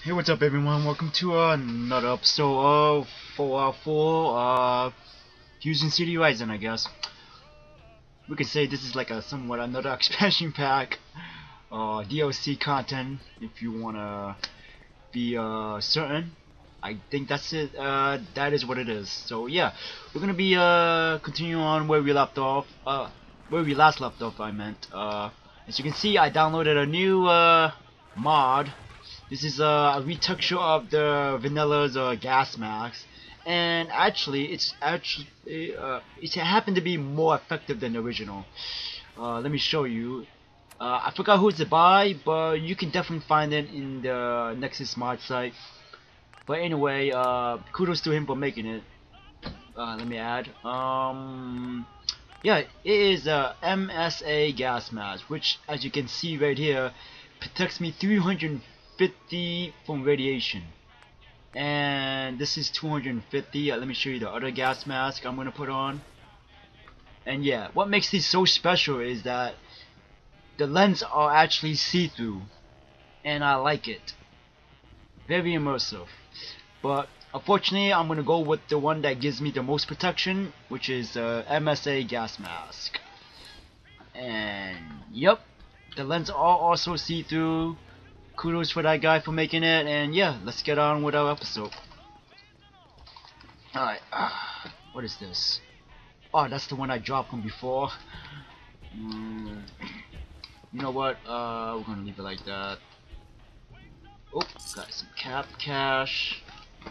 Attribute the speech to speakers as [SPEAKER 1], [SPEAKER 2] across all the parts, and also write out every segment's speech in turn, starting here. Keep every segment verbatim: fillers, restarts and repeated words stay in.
[SPEAKER 1] Hey, what's up everyone? Welcome to another episode of Fallout four, uh, Fusion City Rising, I guess. We could say this is like a somewhat another expansion pack, uh, D L C content, if you wanna be, uh, certain. I think that's it, uh, that is what it is. So yeah, we're gonna be, uh, continuing on where we left off, uh, where we last left off, I meant. Uh, as you can see, I downloaded a new, uh, mod. This is uh, a retexture of the Vanilla's uh, gas mask, and actually, it's actually uh, it happened to be more effective than the original. Uh, let me show you. Uh, I forgot who it's by, but you can definitely find it in the Nexus mod site. But anyway, uh, kudos to him for making it. Uh, let me add. Um, yeah, it is a M S A gas mask, which, as you can see right here, protects me three hundred fifty from radiation. And this is two hundred fifty. Uh, let me show you the other gas mask I'm gonna put on. And yeah, what makes this so special is that the lens are actually see-through, and I like it. Very immersive. But unfortunately, I'm gonna go with the one that gives me the most protection, which is the uh, M S A gas mask. And yep, the lens are also see-through. Kudos for that guy for making it, and yeah, let's get on with our episode. Alright, uh, what is this? Oh, that's the one I dropped from before. Mm, you know what? Uh, we're gonna leave it like that. Oh, got some cap cash.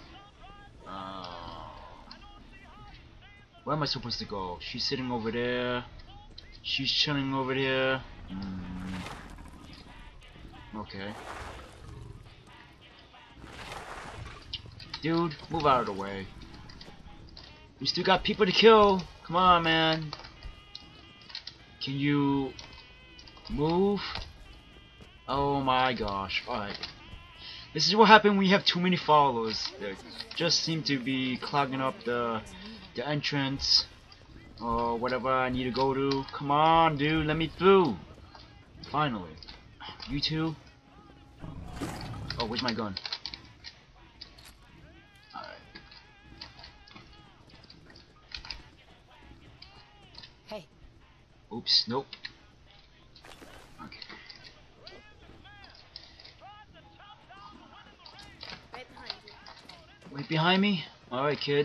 [SPEAKER 1] Uh, where am I supposed to go? She's sitting over there. She's chilling over there. Mm, okay. Dude, move out of the way. We still got people to kill. Come on, man. Can you move? Oh my gosh. Alright. This is what happens when you have too many followers. They just seem to be clogging up the the entrance or whatever I need to go to. Come on, dude, let me through. Finally. You two? Oh, where's my gun?
[SPEAKER 2] Hey.
[SPEAKER 1] Oops, nope. Okay.
[SPEAKER 2] Right behind you.
[SPEAKER 1] Right behind me? Alright, kid.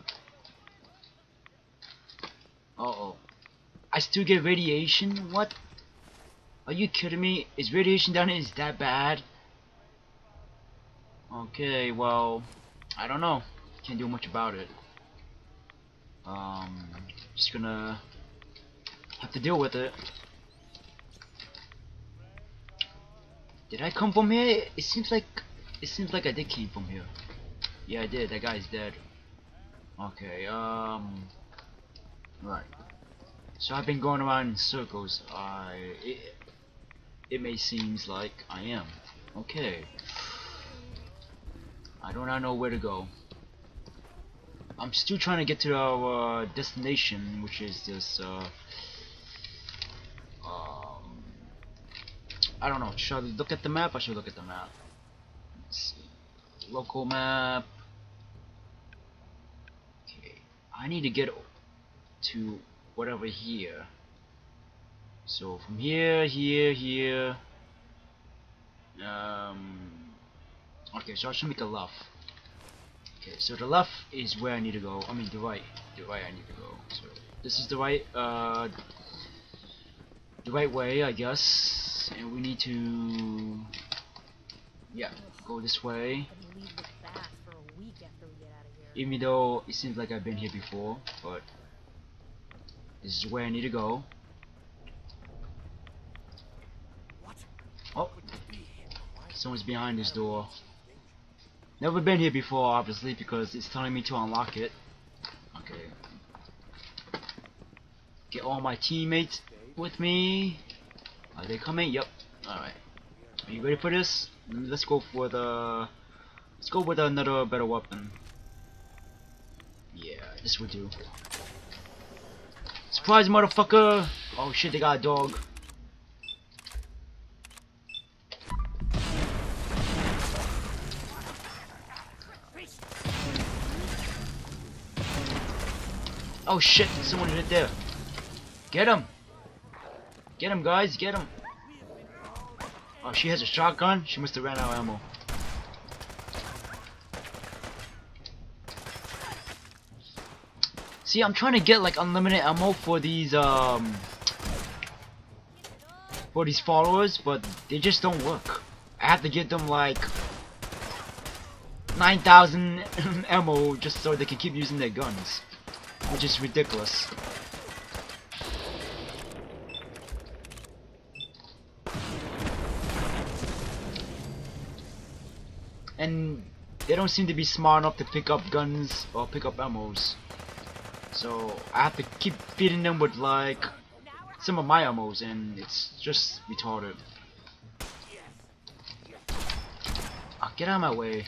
[SPEAKER 1] Uh oh. I still get radiation? What? Are you kidding me? Is radiation down here is that bad? Okay, well, I don't know. Can't do much about it. Um, just gonna have to deal with it. Did I come from here? It seems like it seems like I did came from here. Yeah, I did. That guy's dead. Okay. Um. Right. So I've been going around in circles. I it, it may seems like I am. Okay. I do not know where to go. I'm still trying to get to our uh, destination, which is this. Uh, um, I don't know. Should I look at the map? I should look at the map. Let's see. Local map. Okay. I need to get to whatever here. So from here, here, here. Um. Okay, so I should make a left. Okay, so the left is where I need to go. I mean the right, the right I need to go. So this is the right, uh, the right way, I guess. And we need to, yeah, go this way. Even though it seems like I've been here before, but this is where I need to go. Oh, someone's behind this door. Never been here before, obviously, because it's telling me to unlock it. Okay. Get all my teammates with me. Are they coming? Yep. Alright. Are you ready for this? Let's go for the... Let's go with another better weapon. Yeah, this will do. Surprise, motherfucker! Oh shit, they got a dog. Oh shit, there's someone right there. Get him! Get him, guys, get him! Oh, she has a shotgun? She must have ran out of ammo. See, I'm trying to get like unlimited ammo for these um for these followers, but they just don't work. I have to give them like nine thousand ammo just so they can keep using their guns, which is ridiculous. And they don't seem to be smart enough to pick up guns or pick up ammos. So I have to keep feeding them with like some of my ammos, and it's just retarded. Oh, get out of my way.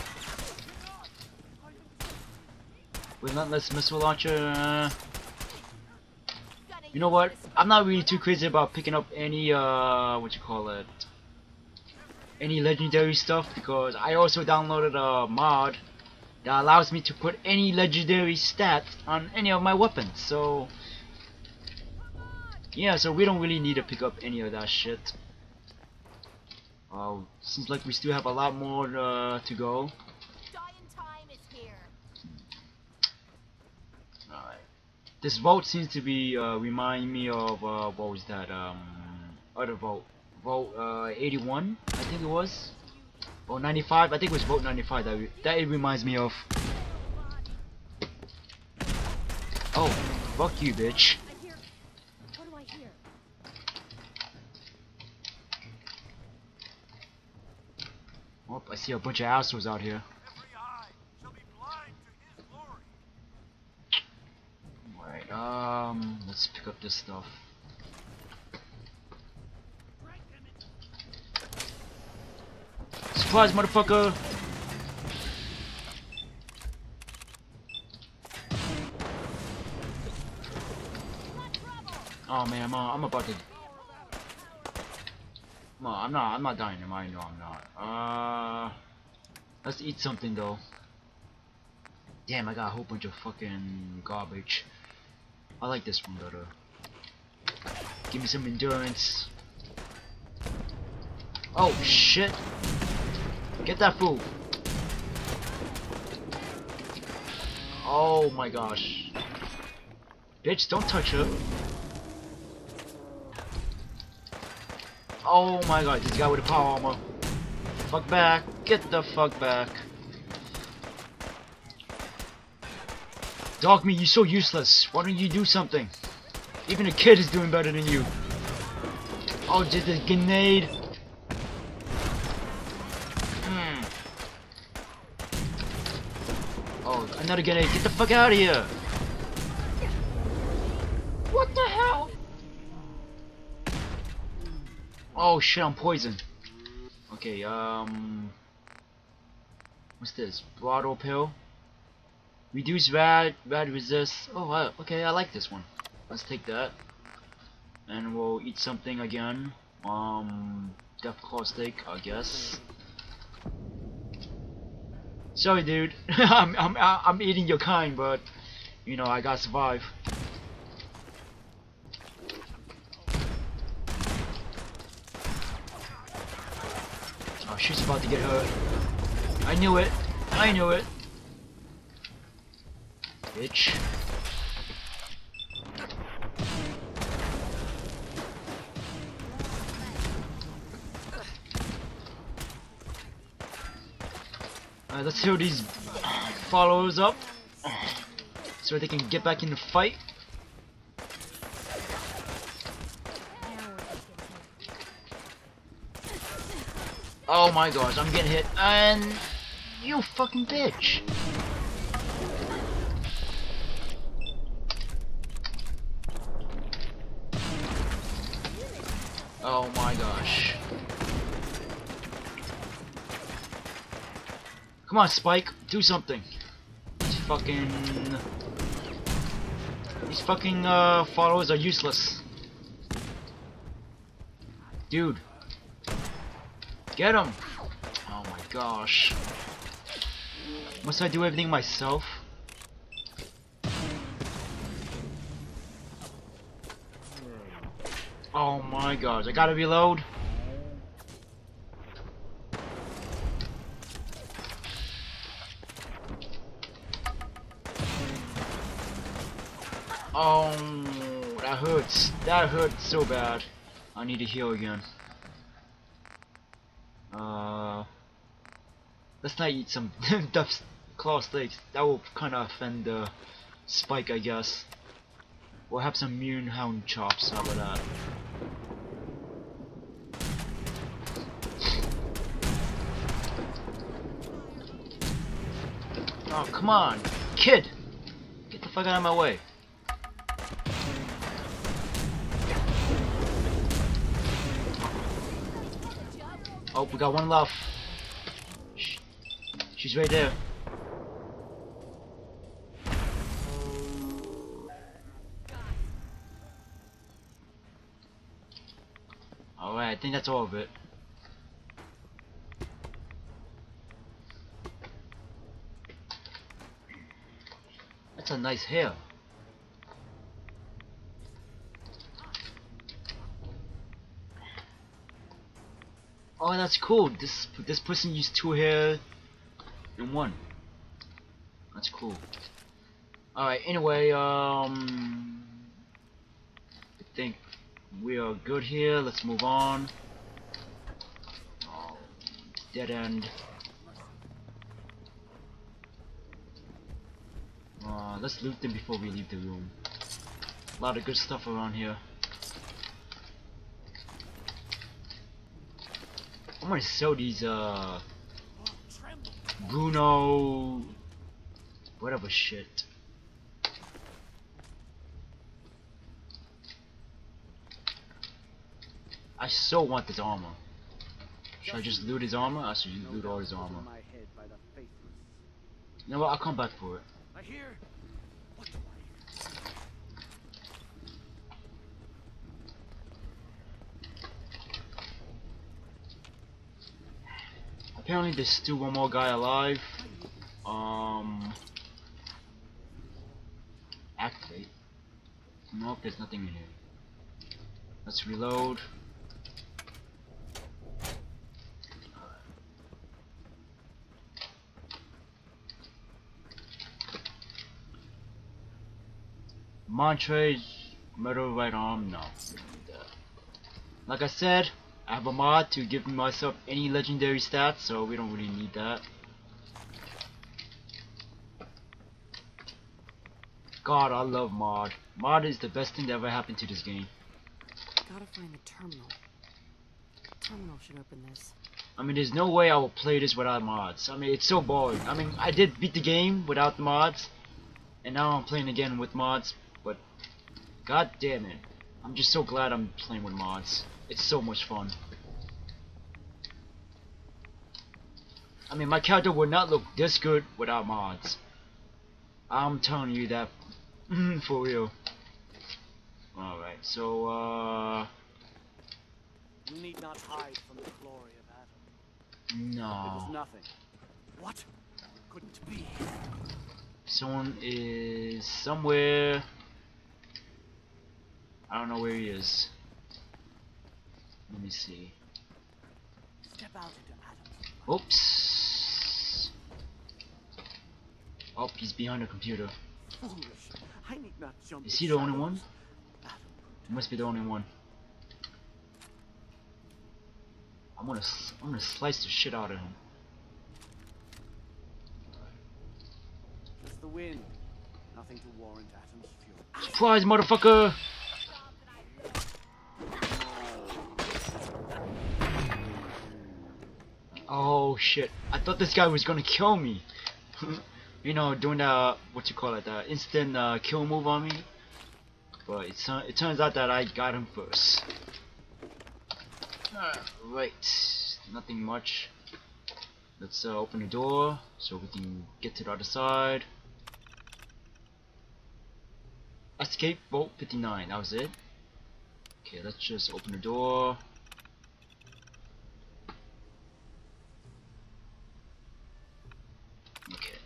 [SPEAKER 1] Relentless missile launcher. Uh, you know what? I'm not really too crazy about picking up any uh what you call it, any legendary stuff, because I also downloaded a mod that allows me to put any legendary stat on any of my weapons. So yeah, so we don't really need to pick up any of that shit. Oh, seems like we still have a lot more uh, to go. Alright. This vote seems to be uh, remind me of uh, what was that um other vote? Vote uh, eighty-one, I think it was. Or ninety-five, I think it was vote ninety-five that, re that it reminds me of. Oh, fuck you, bitch.
[SPEAKER 2] What do I hear?
[SPEAKER 1] Oh, I see a bunch of assholes out here. Alright, um, let's pick up this stuff. Surprise, motherfucker! Oh man, I'm, uh, I'm about to. No, I'm not. I'm not dying. I know I'm not. Uh, let's eat something though. Damn, I got a whole bunch of fucking garbage. I like this one better. Give me some endurance. Oh shit! Get that food. Oh my gosh. Bitch, don't touch her. Oh my god, this guy with the power armor. Fuck back. Get the fuck back. Dog me, you're so useless. Why don't you do something? Even a kid is doing better than you. Oh, did the grenade. Hmm. Oh, another grenade. Get the fuck out of here. What the hell? Oh shit, I'm poisoned. Okay, um... what's this? Bottle pill? Reduce rad, rad resist. Oh, uh, okay, I like this one. Let's take that. And we'll eat something again. Um, Death Claw steak, I guess. Sorry, dude. I'm, I'm, I'm eating your kind, but, you know, I gotta survive. Oh, she's about to get hurt. I knew it. I knew it. Bitch. Alright, let's heal these followers up so they can get back in the fight. Oh my gosh, I'm getting hit, and you fucking bitch. Oh my gosh. Come on, Spike, do something. These fucking... These fucking uh, followers are useless. Dude. Get him! Oh my gosh. Must I do everything myself? Oh my gosh, I gotta reload. Oh, that hurts. That hurts so bad. I need to heal again. Uh, let's not eat some duck's claw steaks. That will kind of offend the Spike, I guess. We'll have some Moonhound chops. How about that? Oh, come on, kid! Get the fuck out of my way. Oh, we got one left. Shh. She's right there. Alright, I think that's all of it. That's a nice hair. Oh, that's cool. This this person used two hair in one. That's cool. Alright, anyway, um I think we are good here. Let's move on. Oh, dead end. Uh, let's loot them before we leave the room. A lot of good stuff around here. I'm gonna sell these uh Bruno whatever shit. I so want this armor. Should I just loot his armor? I should loot all his armor. You know what? I'll come back for it.
[SPEAKER 3] I hear. What do I hear?
[SPEAKER 1] Apparently there's still one more guy alive. Um activate. Nope, there's nothing in here. Let's reload. Montrage, metal right arm, no. Like I said, I have a mod to give myself any legendary stats, so we don't really need that. God, I love mod. Mod is the best thing that ever happened to this game.
[SPEAKER 2] Gotta find the terminal. Terminal should open this.
[SPEAKER 1] I mean, there's no way I will play this without mods. I mean, it's so boring. I mean, I did beat the game without the mods, and now I'm playing again with mods, but god damn it. I'm just so glad I'm playing with mods. It's so much fun. I mean, my character would not look this good without mods. I'm telling you that for real. Alright, so uh
[SPEAKER 3] You need not hide from the glory of Adam. It was
[SPEAKER 1] no.
[SPEAKER 3] nothing. What? Couldn't be.
[SPEAKER 1] Someone is somewhere. I don't know where he is. Let me see.
[SPEAKER 3] Step out into Adam's light.
[SPEAKER 1] Oops. Oh, he's behind the computer.
[SPEAKER 3] Foolish. I need not jump.
[SPEAKER 1] Is he the only
[SPEAKER 3] shadows.
[SPEAKER 1] one?
[SPEAKER 3] Adam.
[SPEAKER 1] He must be the only one. I'm gonna, s- I'm gonna slice the shit out of him.
[SPEAKER 3] Just the wind. Nothing to warrant Adam's fury.
[SPEAKER 1] Surprise, motherfucker! Oh shit! I thought this guy was gonna kill me. You know, doing the what you call it, the instant uh, kill move on me. But it's uh, it turns out that I got him first. Right, nothing much. Let's uh, open the door so we can get to the other side. Escape Vault fifty-nine. That was it. Okay, let's just open the door. Okay.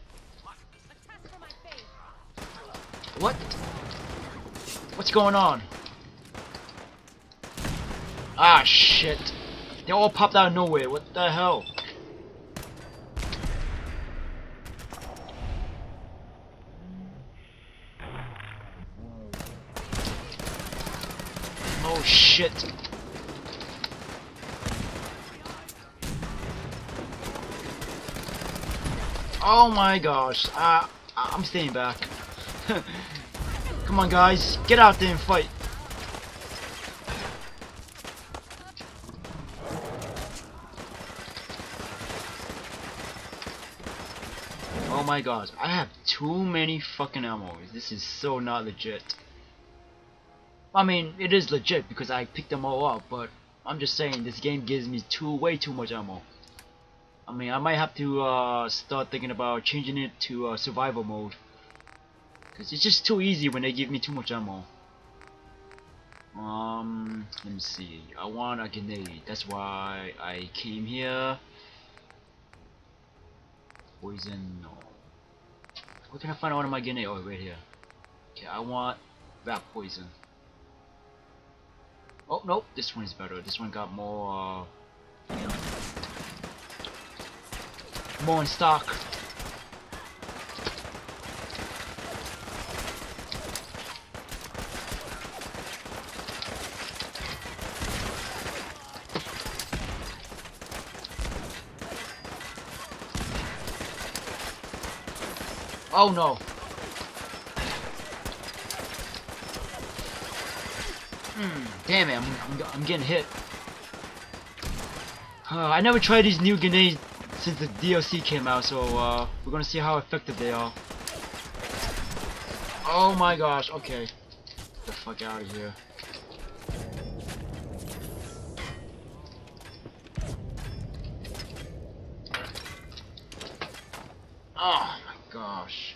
[SPEAKER 1] What? What's going on? Ah, shit. They all popped out of nowhere. What the hell? Oh, shit. Oh my gosh. Uh, I'm staying back. Come on, guys. Get out there and fight. Oh my gosh, I have too many fucking ammo. This is so not legit. I mean, it is legit because I picked them all up, but I'm just saying this game gives me too way too much ammo. I mean, I might have to uh, start thinking about changing it to uh, survival mode, because it's just too easy when they give me too much ammo. Um, let me see. I want a grenade. That's why I came here. Poison, no. Where can I find one of my grenade? Oh, right here. Okay, I want that poison. Oh, nope, this one is better. This one got more, uh, more in stock. Oh no. Hmm, damn it, I'm, I'm, I'm getting hit. Uh, I never tried these new grenades since the D L C came out, so uh, we're gonna see how effective they are. Oh my gosh, okay. Get the fuck out of here. Oh my gosh.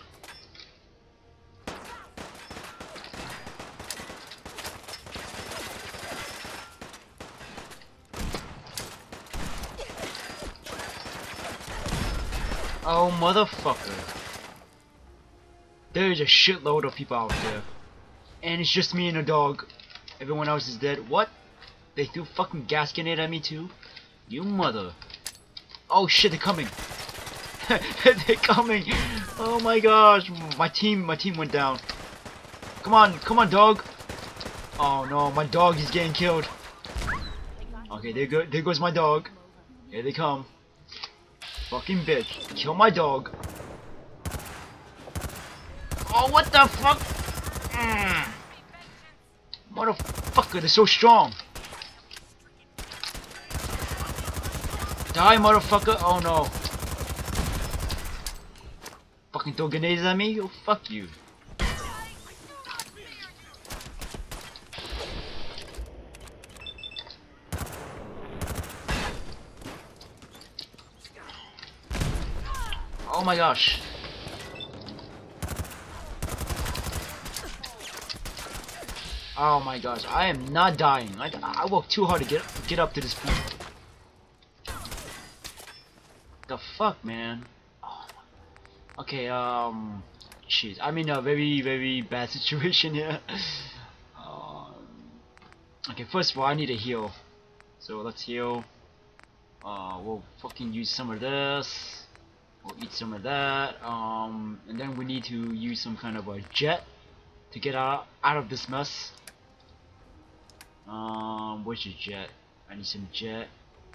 [SPEAKER 1] Oh motherfucker. There's a shitload of people out there. And it's just me and a dog. Everyone else is dead. What? They threw fucking gas grenade at me too? You mother. Oh shit, they're coming. They're coming. Oh my gosh. My team my team went down. Come on, come on dog. Oh no, my dog is getting killed. Okay, there go there goes my dog. Here they come. Fucking bitch. Kill my dog. Oh, what the fuck? Mm. Motherfucker, they're so strong. Die, motherfucker. Oh no. Fucking throw grenades at me? Oh, fuck you. Oh my gosh. Oh my gosh, I am not dying. I, I worked too hard to get get up to this point. The fuck, man. Oh. Okay, um, shit. I'm in a very very bad situation here. um, okay, first of all, I need a heal. So let's heal. Uh, we'll fucking use some of this. We'll eat some of that. Um, and then we need to use some kind of a jet to get out out of this mess. Um, where's your jet? I need some jet.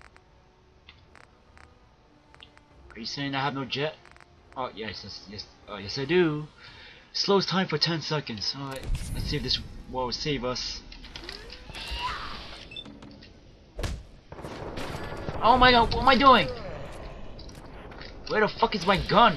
[SPEAKER 1] Are you saying I have no jet? Oh yes, yes, yes. Oh yes, I do. Slows time for ten seconds. All right, let's see if this will save us. Oh my god, what am I doing? Where the fuck is my gun?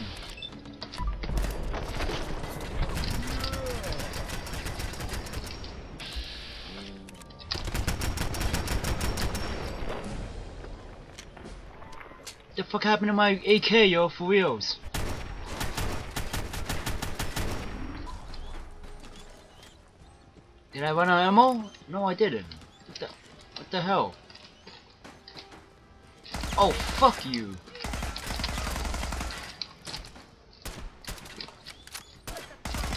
[SPEAKER 1] The fuck happened to my A K, yo, for reals? Did I run out of ammo? No, I didn't. What the, what the hell? Oh, fuck you.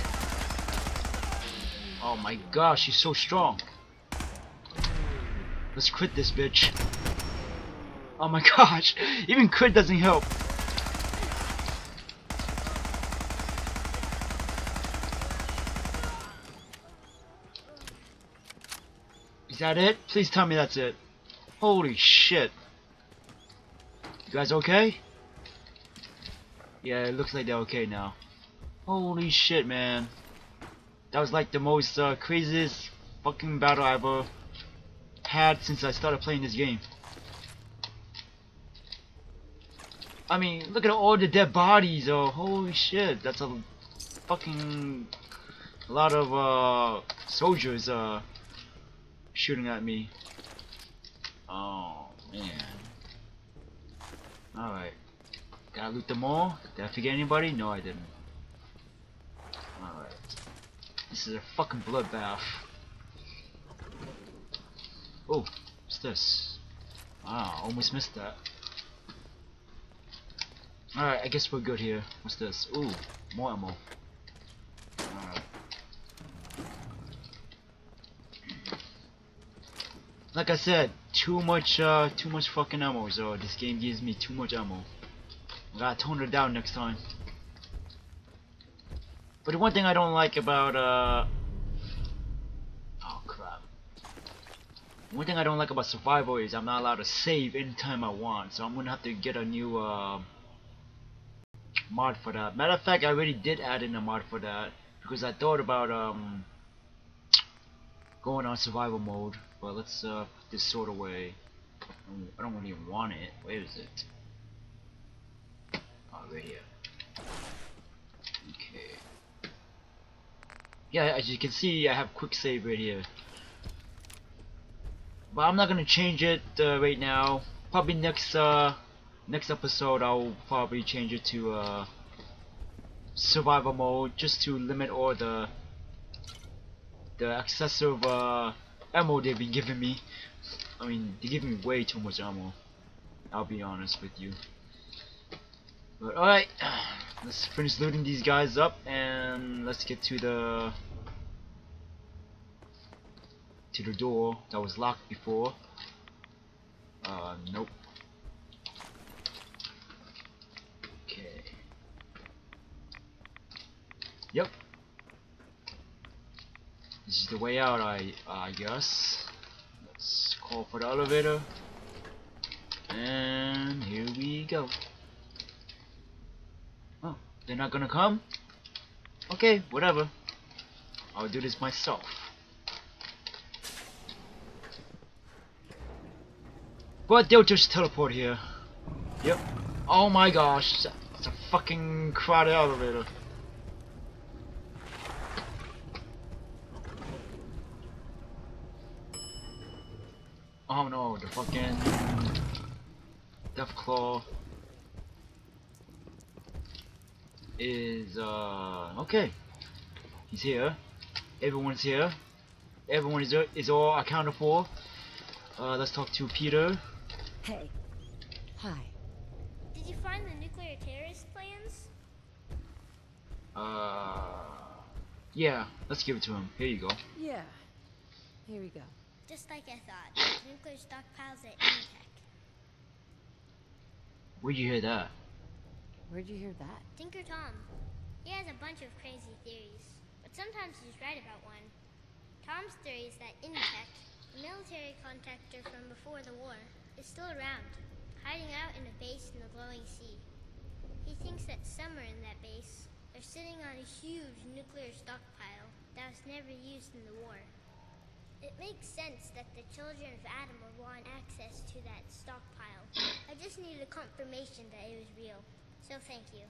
[SPEAKER 1] Oh my gosh, she's so strong. Let's crit this bitch. Oh my gosh, even crit doesn't help. Is that it? Please tell me that's it. Holy shit. You guys okay? Yeah, it looks like they're okay now. Holy shit, man. That was like the most uh, craziest fucking battle I ever had since I started playing this game. I mean, look at all the dead bodies, oh, holy shit. That's a fucking a lot of uh, soldiers uh, shooting at me. Oh, man. Alright. Did I loot them all? Did I forget anybody? No, I didn't. Alright. This is a fucking bloodbath. Oh, what's this? Ah, almost missed that. Alright, I guess we're good here. What's this? Ooh, more ammo. Alright. Like I said, too much, uh, too much fucking ammo. So this game gives me too much ammo. I gotta tone it down next time. But the one thing I don't like about, uh... oh crap. One thing I don't like about survival is I'm not allowed to save anytime I want. So I'm gonna have to get a new, uh... mod for that. Matter of fact, I already did add in a mod for that. Because I thought about, um... going on survival mode. But let's, uh, put this sword away. I don't really want it. Where is it? Oh, right here. Okay. Yeah, as you can see, I have quick save right here. But I'm not gonna change it uh, right now. Probably next uh, next episode, I'll probably change it to uh, survival mode, just to limit all the the excessive uh, ammo they've been giving me. I mean, they give me way too much ammo. I'll be honest with you. But alright, let's finish looting these guys up and let's get to the to the door that was locked before. Uh, nope. Okay. Yep. This is the way out, I I guess. Let's call for the elevator. And here we go. Oh, they're not gonna come? Okay, whatever. I'll do this myself. But they'll just teleport here. Yep. Oh my gosh, it's a fucking crowded elevator. Oh no, the fucking Deathclaw is uh okay. He's here. Everyone's here. Everyone is is all accounted for. Uh, let's talk to Peter.
[SPEAKER 2] Hey. Hi.
[SPEAKER 4] Did you find the nuclear terrorist plans?
[SPEAKER 1] Uh, yeah. Let's give it to him. Here you go.
[SPEAKER 2] Yeah. Here we go.
[SPEAKER 4] Just like I thought. Nuclear stockpiles at Initech.
[SPEAKER 1] Where'd you hear that?
[SPEAKER 2] Where'd you hear that?
[SPEAKER 4] Tinker Tom. He has a bunch of crazy theories, but sometimes he's right about one. Tom's theory is that Initech, the military contractor from before the war, is still around, hiding out in a base in the glowing sea. He thinks that somewhere in that base, they're sitting on a huge nuclear stockpile that was never used in the war. It makes sense that the children of Adam would want access to that stockpile. I just needed a confirmation that it was real, so thank you.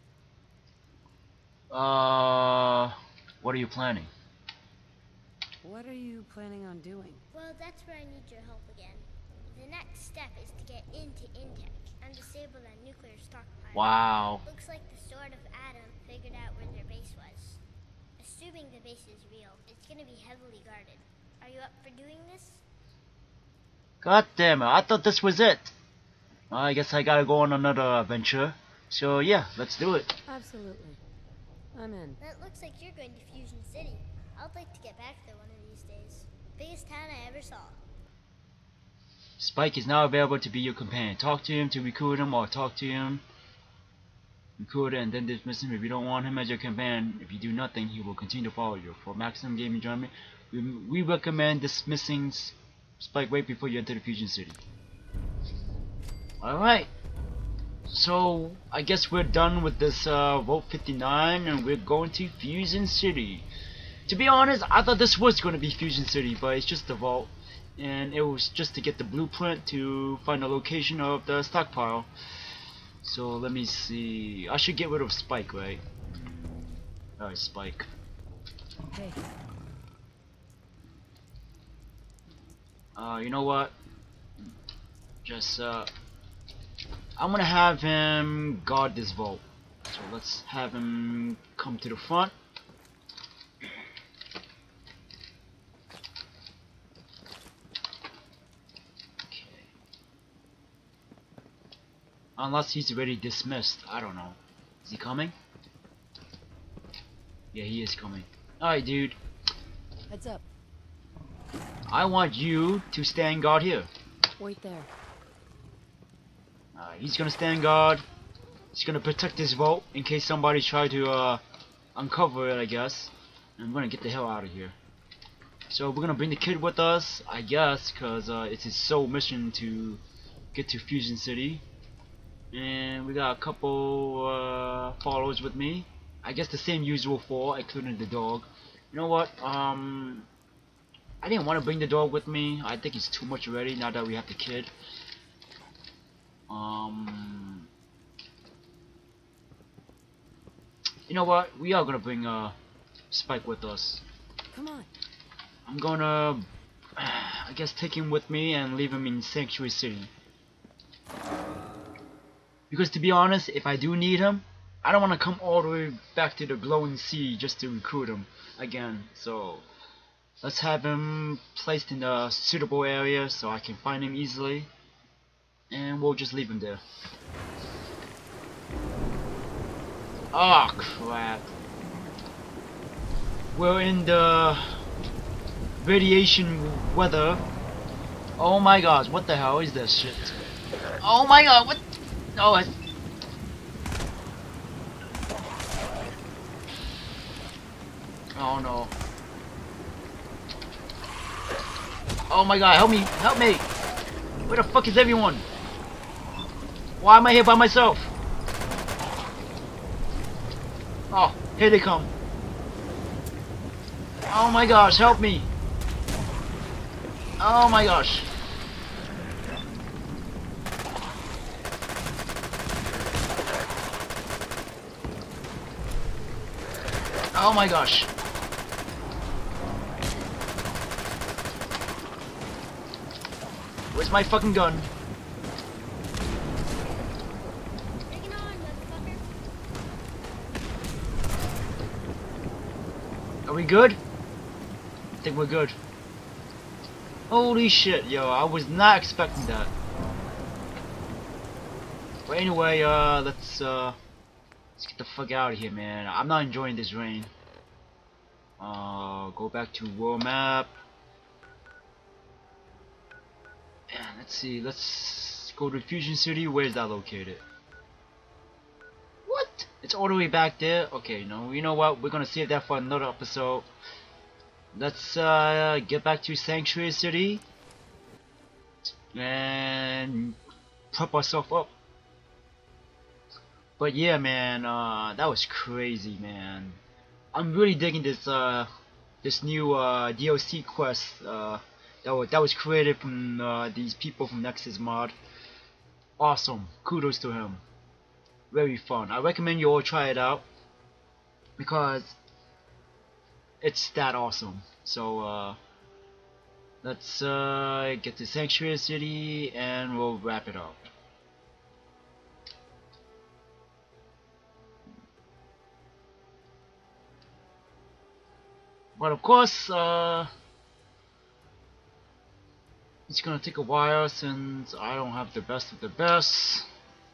[SPEAKER 1] Uh, what are you planning?
[SPEAKER 2] What are you planning on doing?
[SPEAKER 4] Well, that's where I need your help again. The next step is to get into Intech and disable that nuclear stockpile.
[SPEAKER 1] Wow.
[SPEAKER 4] Looks like the Sword of Adam figured out where their base was. Assuming the base is real, it's gonna be heavily guarded. Are you up for doing this?
[SPEAKER 1] God damn it, I thought this was it. Well, I guess I gotta go on another adventure. So yeah, let's do it.
[SPEAKER 2] Absolutely. I'm in.
[SPEAKER 4] That looks like you're going to Fusion City. I'd like to get back there one of these days. Biggest town I ever saw.
[SPEAKER 1] Spike is now available to be your companion. Talk to him to recruit him, or talk to him, recruit him, and then dismiss him if you don't want him as your companion. If you do nothing, he will continue to follow you. For maximum game enjoyment, we, we recommend dismissing Spike right before you enter the Fusion City. Alright, so I guess we're done with this uh, Vault fifty-nine, and we're going to Fusion City. To be honest, I thought this was going to be Fusion City, but it's just the Vault. And it was just to get the blueprint to find the location of the stockpile. So let me see. I should get rid of Spike, right? Alright, Spike.
[SPEAKER 2] Hey.
[SPEAKER 1] Uh, you know what? Just uh, I'm gonna have him guard this vault. So let's have him come to the front. Unless he's already dismissed. I don't know. Is he coming? Yeah, he is coming. Alright, dude.
[SPEAKER 2] Heads up.
[SPEAKER 1] I want you to stand guard here.
[SPEAKER 2] Wait there.
[SPEAKER 1] Uh, he's gonna stand guard. He's gonna protect this vault in case somebody try to uh, uncover it, I guess. And I'm gonna get the hell out of here. So we're gonna bring the kid with us, I guess, cause uh, it's his sole mission to get to Fusion City. And we got a couple uh, followers with me. I guess the same usual four, including the dog. You know what? Um, I didn't want to bring the dog with me. I think it's too much already now that we have the kid. Um, you know what? We are gonna bring uh, Spike with us.
[SPEAKER 2] Come on.
[SPEAKER 1] I'm gonna, I guess, take him with me and leave him in Sanctuary City. Because to be honest, if I do need him, I don't want to come all the way back to the glowing sea just to recruit him again. So let's have him placed in a suitable area so I can find him easily, and we'll just leave him there. Oh crap. We're in the radiation weather. Oh my gosh, what the hell is this shit? Oh my god, what? Oh, I... Oh no. Oh my god, help me, help me! Where the fuck is everyone? Why am I here by myself? Oh, here they come. Oh my gosh, help me! Oh my gosh. Oh my gosh. Where's my fucking gun?
[SPEAKER 4] Bring it on, motherfucker.
[SPEAKER 1] Are we good? I think we're good. Holy shit, yo, I was not expecting that. But anyway, uh, let's, uh, let's get the fuck out of here, man. I'm not enjoying this rain. Uh, go back to world map. And let's see, let's go to Fusion City. Where's that located? What? It's all the way back there? Okay, no, you know what? We're gonna save that for another episode. Let's uh, get back to Sanctuary City and prep ourselves up. But yeah, man, uh, that was crazy, man. I'm really digging this uh, this new uh, D L C quest uh, that was that was created from uh, these people from Nexus Mod. Awesome, kudos to him. Very fun. I recommend you all try it out because it's that awesome. So uh, let's uh, get to Sanctuary City and we'll wrap it up. But of course, uh, it's gonna take a while since I don't have the best of the best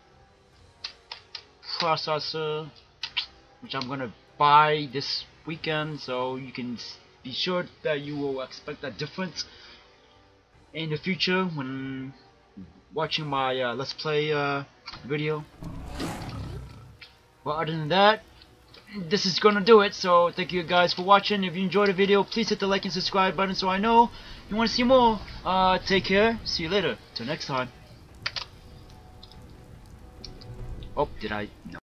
[SPEAKER 1] processor, which I'm gonna buy this weekend, so you can be sure that you will expect a difference in the future when watching my uh, Let's Play uh, video. Well, other than that, this is gonna do it. So thank you guys for watching. If you enjoyed the video, please hit the like and subscribe button so I know you want to see more. Uh, take care. See you later. Till next time. Oh, did I? No.